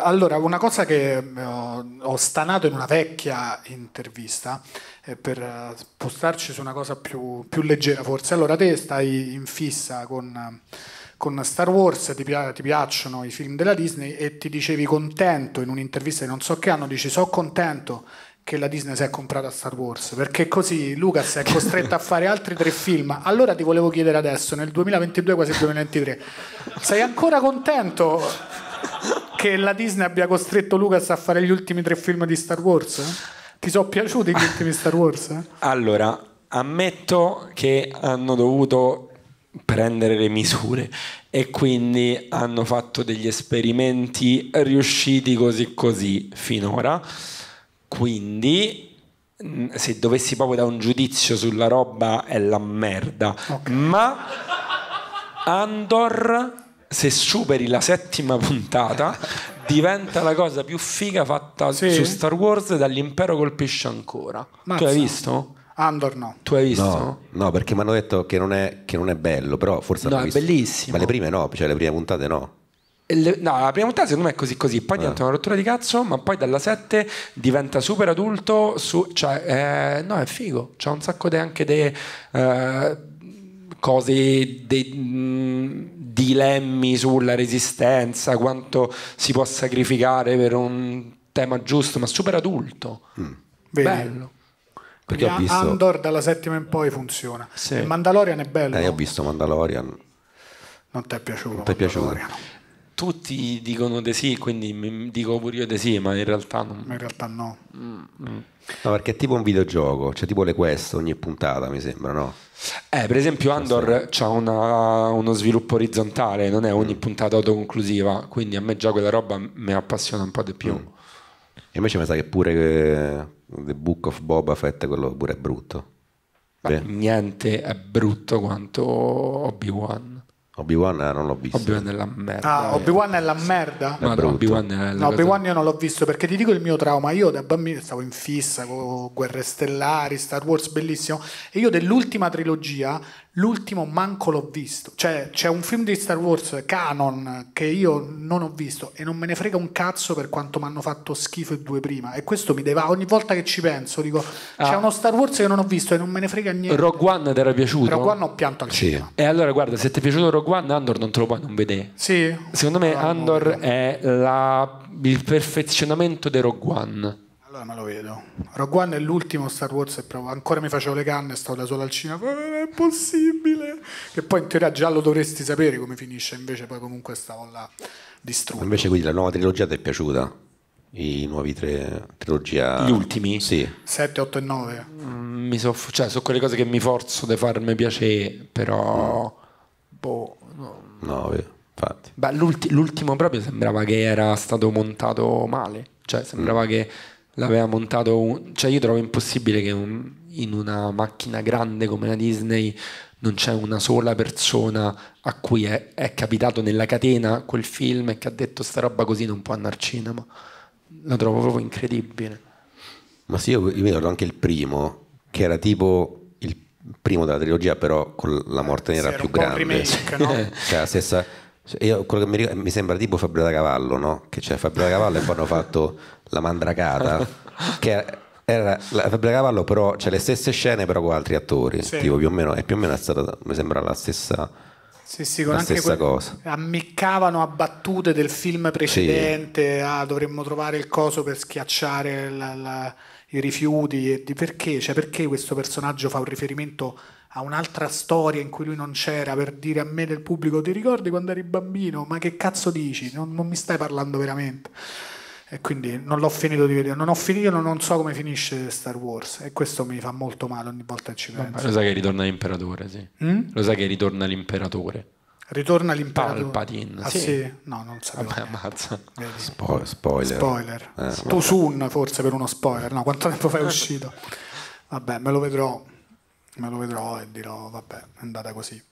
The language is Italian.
Allora, una cosa che ho stanato in una vecchia intervista, per spostarci su una cosa più leggera forse. Allora, te stai in fissa con Star Wars, ti piacciono i film della Disney e ti dicevi contento in un'intervista di non so che anno, dici so contento che la Disney si è comprata Star Wars, perché così Lucas è costretto a fare altri 3 film. Allora ti volevo chiedere adesso, nel 2022, quasi 2023, sei ancora contento che la Disney abbia costretto Lucas a fare gli ultimi 3 film di Star Wars? Ti sono piaciuti gli ultimi Star Wars? Allora, ammetto che hanno dovuto prendere le misure e quindi hanno fatto degli esperimenti riusciti così finora. Quindi se dovessi proprio dare un giudizio sulla roba è la merda. Okay. Ma Andor, se superi la 7ª puntata, diventa la cosa più figa fatta su Star Wars dall'Impero colpisce ancora. Mazza. Tu hai visto? Andor no. Tu hai visto? No, perché mi hanno detto che non è bello, però forse No, hanno è visto. bellissimo. Ma le prime no, cioè le prime puntate no. No, la prima puntata secondo me è così, poi diventa una rottura di cazzo, ma poi dalla 7 diventa super adulto, cioè no, è figo, c'ha un sacco anche di cose, dilemmi sulla resistenza, quanto si può sacrificare per un tema giusto, ma super adulto. Bello. Perché ho visto Andor dalla 7ª in poi funziona. Sì. Il Mandalorian è bello. Io ho visto Mandalorian. Non ti è piaciuto? Non ti è piaciuto? Tutti dicono di sì, quindi dico pure io di sì, ma in realtà non. In realtà no. No, perché è tipo un videogioco, cioè tipo le quest ogni puntata, mi sembra, no? Per esempio Andor c'ha uno sviluppo orizzontale, non è ogni puntata autoconclusiva, quindi a me già quella roba mi appassiona un po' di più. E invece mi sa che pure The Book of Boba Fett, quello pure è brutto. Niente è brutto quanto Obi-Wan. Obi-Wan non l'ho visto. Obi-Wan è la merda. Obi-Wan è la merda? Ma no, Obi-Wan è la Obi-Wan io non l'ho visto, perché ti dico il mio trauma. Io da bambino stavo in fissa con Guerre Stellari, Star Wars bellissimo, e io dell'ultima trilogia l'ultimo manco l'ho visto. Cioè c'è un film di Star Wars canon che io non ho visto e non me ne frega un cazzo per quanto mi hanno fatto schifo i 2 prima, e questo mi deve, ogni volta che ci penso dico c'è uno Star Wars che non ho visto e non me ne frega niente. Rogue One ti era piaciuto? Rogue One ho pianto al cinema. E allora guarda, se ti è piaciuto Rogue One, Andor non te lo puoi non vedere. Sì? Secondo me Andor è il perfezionamento di Rogue One. Allora me lo vedo. Rogue One è l'ultimo Star Wars e proprio ancora mi facevo le canne, stavo da solo al cinema. Non è possibile. Che poi in teoria già lo dovresti sapere come finisce, invece poi comunque stavo là distrutto. Invece quindi la nuova trilogia ti è piaciuta? I nuovi trilogia? Gli ultimi? Sì. 7, 8 e 9. Cioè, sono quelle cose che mi forzo di farmi piacere, però boh, no. 9, infatti. Beh, l'ultimo proprio sembrava che era stato montato male, cioè sembrava che l'aveva montato cioè io trovo impossibile che in una macchina grande come la Disney non c'è una sola persona a cui è capitato nella catena quel film e che ha detto sta roba così non può andare al cinema. La trovo proprio incredibile. Ma sì, io mi ricordo anche il primo, che era tipo il primo della trilogia, però con la morte nera più grande. Remake, no? Cioè la stessa. Io, quello che mi sembra tipo Fabio da Cavallo, no? Che c'è Fabio da Cavallo e poi hanno fatto La Mandracata, che era la Fabio da Cavallo, però c'è le stesse scene però con altri attori, sì. tipo più o meno è stata, mi sembra la stessa. Sì, con la anche stessa cosa. Ammiccavano a battute del film precedente, dovremmo trovare il coso per schiacciare i rifiuti, e perché? Cioè, perché questo personaggio fa un riferimento a un'altra storia in cui lui non c'era, per dire a me del pubblico ti ricordi quando eri bambino? Ma che cazzo dici? Non mi stai parlando veramente. E quindi non l'ho finito di vedere, non so come finisce Star Wars, e questo mi fa molto male ogni volta che ci penso. Lo sai che ritorna l'imperatore, sì. Lo sai che ritorna l'imperatore. Ritorna l'imperatore. Palpatine. Ah sì? No, non sapevo. Vabbè, ammazza. Spoiler. Too soon forse per uno spoiler. No, quanto tempo fa è uscito? Vabbè, me lo vedrò e dirò vabbè, è andata così.